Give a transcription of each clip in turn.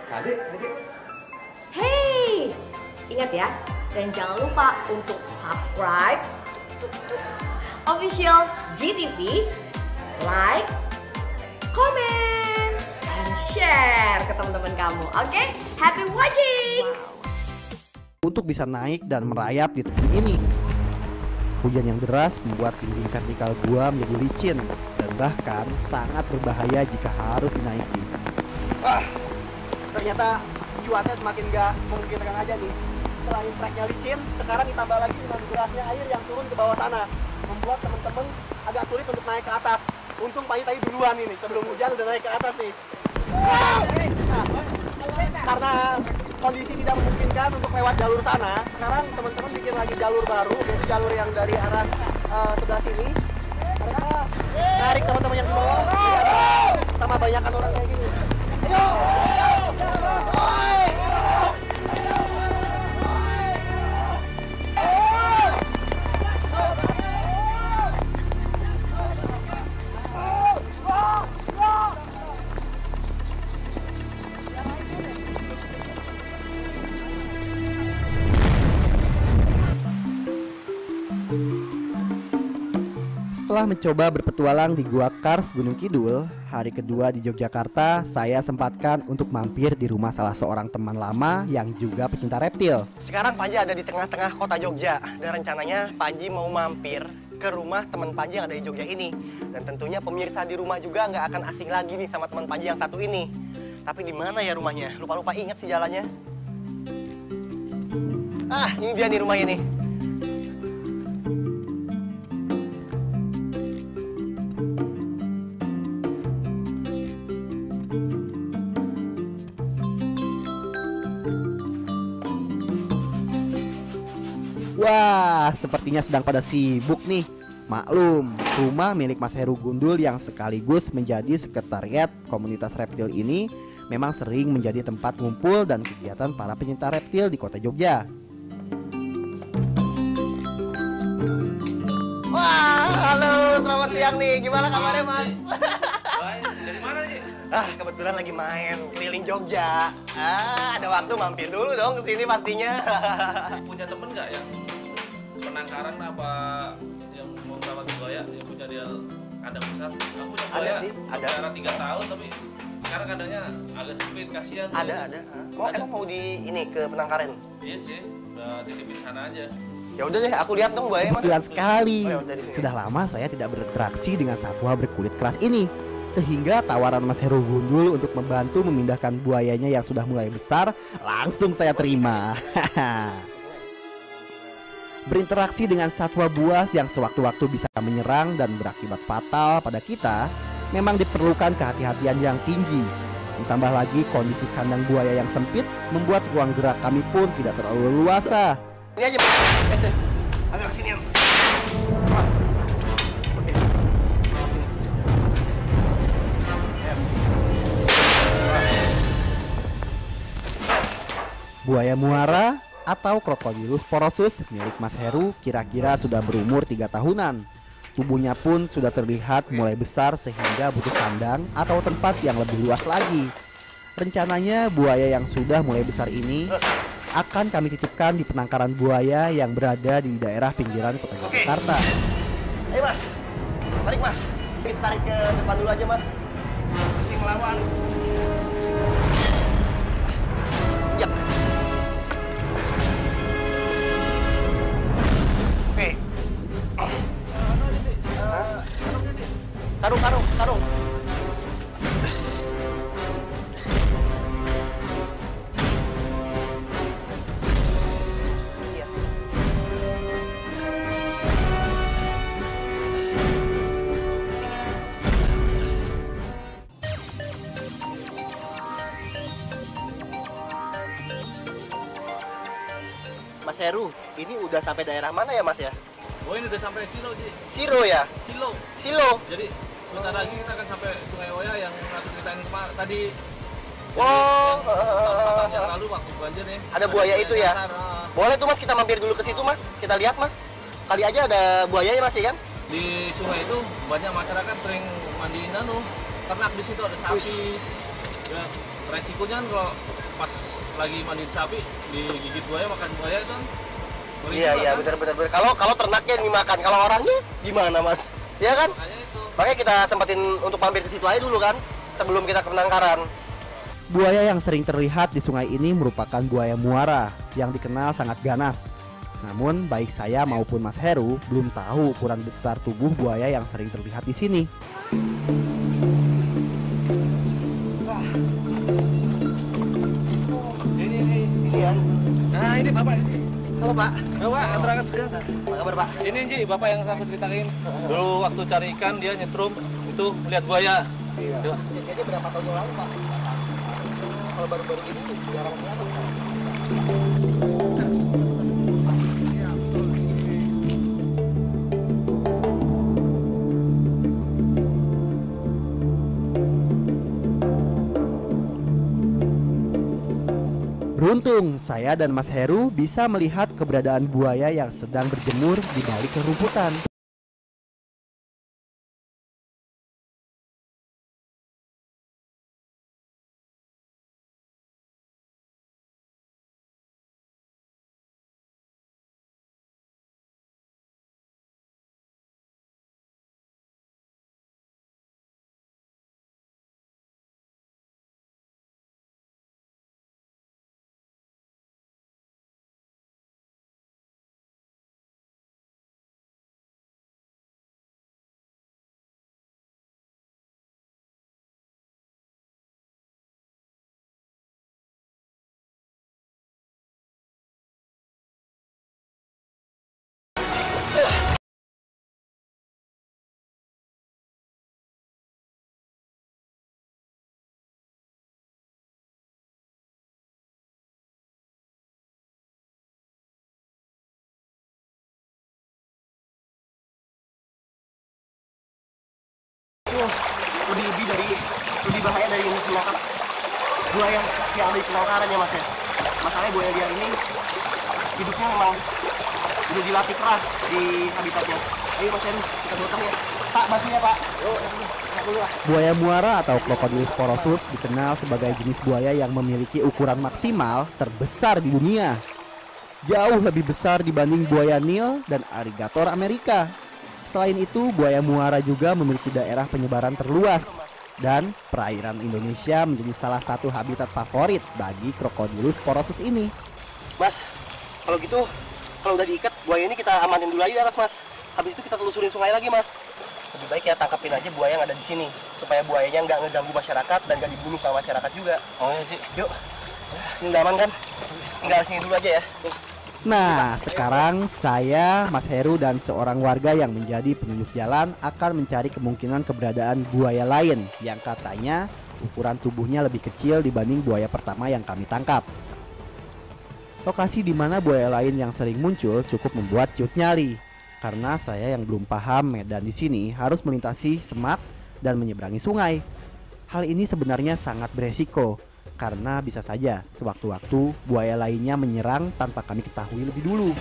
Adik. Hey, ingat ya, dan jangan lupa untuk subscribe official GTV, like, comment, and share ke teman-teman kamu. Oke, happy watching. Untuk bisa naik dan merayap di tebing ini. Hujan yang deras membuat dinding vertikal gua menjadi licin dan bahkan sangat berbahaya jika harus dinaiki. Ternyata cuaca semakin gak memungkinkan aja nih. Selain treknya licin, sekarang ditambah lagi dengan derasnya air yang turun ke bawah sana, membuat teman-teman agak sulit untuk naik ke atas. Untung Panji tadi duluan ini, sebelum hujan udah naik ke atas nih. Karena kondisi tidak memungkinkan untuk lewat jalur sana, sekarang teman-teman bikin lagi jalur baru, yaitu jalur yang dari arah sebelah sini. Mereka narik teman-teman yang di bawah, sama banyakan orang kayak gini. Ayo! Setelah mencoba berpetualang di Gua Kars Gunung Kidul, hari kedua di Yogyakarta, saya sempatkan untuk mampir di rumah salah seorang teman lama yang juga pecinta reptil. Sekarang Panji ada di tengah-tengah kota Jogja, dan rencananya Panji mau mampir ke rumah teman Panji yang ada di Jogja ini. Dan tentunya pemirsa di rumah juga nggak akan asing lagi nih sama teman Panji yang satu ini. Tapi di mana ya rumahnya? Lupa-lupa ingat sih jalannya. Ah, ini dia nih rumahnya nih. Wah, sepertinya sedang pada sibuk nih. Maklum, rumah milik Mas Heru Gundul yang sekaligus menjadi sekretariat komunitas reptil ini memang sering menjadi tempat ngumpul dan kegiatan para pencinta reptil di kota Jogja. Wah, halo, selamat siang nih. Gimana kabarnya, Mas? Baik, dari mana nih? Kebetulan lagi main keliling Jogja. Ada waktu mampir dulu dong ke sini pastinya. Punya temen nggak yang penangkaran apa yang mau merawat buaya yang punya dia kandang besar? Aku punya buaya. Ada sih, ada. Pelihara 3 tahun tapi sekarang kandangnya agak sempit, kasihan. Ada. Emang mau di ini ke penangkaran? Iya sih, udah titipin sana aja. Ya udah deh, aku lihat dong buaya, Mas. Kebetulan sekali. Oh, ya udah di sini. Sudah lama saya tidak berinteraksi dengan satwa berkulit keras ini. Sehingga tawaran Mas Heru Gundul untuk membantu memindahkan buayanya yang sudah mulai besar langsung saya terima. Berinteraksi dengan satwa buas yang sewaktu-waktu bisa menyerang dan berakibat fatal pada kita memang diperlukan kehati-hatian yang tinggi. Ditambah lagi kondisi kandang buaya yang sempit membuat ruang gerak kami pun tidak terlalu leluasa. Ini aja, Mas. Agak kesini, Mas. Oke. Sini. Ya. Buaya muara atau Crocodylus porosus milik Mas Heru kira-kira sudah berumur 3 tahunan. Tubuhnya pun sudah terlihat mulai besar sehingga butuh kandang atau tempat yang lebih luas lagi. Rencananya buaya yang sudah mulai besar ini akan kami titipkan di penangkaran buaya yang berada di daerah pinggiran kota Jakarta. Ayo, Mas. Tarik, Mas. Kita tarik ke depan dulu aja, Mas. Masih melawan. Ya. Oke. Karung. Iya. Mas Heru, ini udah sampai daerah mana ya, Mas ya? Oh, ini udah sampai Silo, Ji. Siro ya? Silo. Jadi sebentar lagi kita akan sampai Sungai Oya yang aku ceritain tadi. Oh, Yang lalu waktu banjir nih. ada buaya itu ya? Boleh tuh, Mas, kita mampir dulu ke situ, Mas. Kita lihat, Mas. Kali aja ada buaya ya, Mas, ya kan? Di sungai itu banyak masyarakat sering mandiin ternak di situ, ada sapi. Ya, resikonya kan kalau pas lagi mandiin sapi digigit buaya, makan buaya kan Iya iya kan? benar. Kalau ternaknya yang dimakan, kalau orangnya gimana Mas? Iya kan? Makanya itu Makanya kita sempetin untuk mampir ke situ aja dulu kan, sebelum kita ke Penangkaran. Buaya yang sering terlihat di sungai ini merupakan buaya muara yang dikenal sangat ganas. Namun baik saya maupun Mas Heru belum tahu ukuran besar tubuh buaya yang sering terlihat di sini. Ini ya. nah ini bapak ini. Halo Pak. Bapak terangkat segera. Apa kabar Pak? Ini Ji, bapak yang aku ceritain dulu waktu cari ikan dia nyetrum itu lihat buaya. Iya. Coba. Jadi berapa tahun yang lalu Pak? Kalau baru-baru ini jarang kelihatan Pak. Beruntung saya dan Mas Heru bisa melihat keberadaan buaya yang sedang berjemur di balik rumputan. Lebih bahaya dari yang menangkap buaya yang ada di Penangkaran ya Mas ya. Masalahnya buaya liar ini hidupnya memang udah dilatih keras di habitatnya. Ayo Mas Heru, kita gotong ya. Pak, bantunya Pak. Buaya muara atau Crocodylus porosus dikenal sebagai jenis buaya yang memiliki ukuran maksimal terbesar di dunia. Jauh lebih besar dibanding buaya Nil dan aligator Amerika. Selain itu, buaya muara juga memiliki daerah penyebaran terluas dan perairan Indonesia menjadi salah satu habitat favorit bagi Crocodylus porosus ini. Mas, kalau gitu, kalau udah diikat, buaya ini kita amanin dulu aja di atas Mas. Habis itu kita telusurin sungai lagi Mas. Lebih baik ya tangkapin aja buaya yang ada di sini, supaya buayanya nggak ngeganggu masyarakat dan nggak dibunuh sama masyarakat juga. Oh ya sih. Yuk, ini udah aman kan? Tinggal sini dulu aja ya. Nah, sekarang saya, Mas Heru, dan seorang warga yang menjadi penunjuk jalan akan mencari kemungkinan keberadaan buaya lain yang katanya ukuran tubuhnya lebih kecil dibanding buaya pertama yang kami tangkap. Lokasi di mana buaya lain yang sering muncul cukup membuat Cut nyali, karena saya yang belum paham medan di sini harus melintasi semak dan menyeberangi sungai. Hal ini sebenarnya sangat beresiko, karena bisa saja sewaktu-waktu buaya lainnya menyerang tanpa kami ketahui lebih dulu.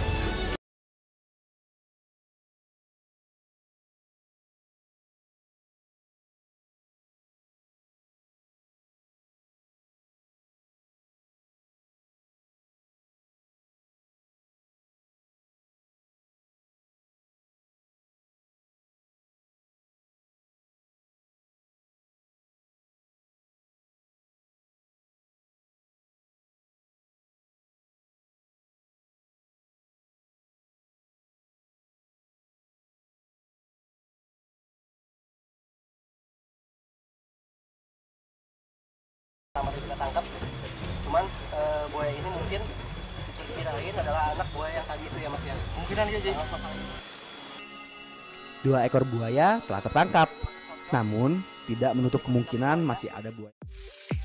Pertama kali kita tangkap, cuman buaya ini mungkin dikirain adalah anak buaya yang tadi itu ya Mas ya. Kemungkinan dia Ji. 2 ekor buaya telah tertangkap, namun tidak menutup kemungkinan masih ada buaya.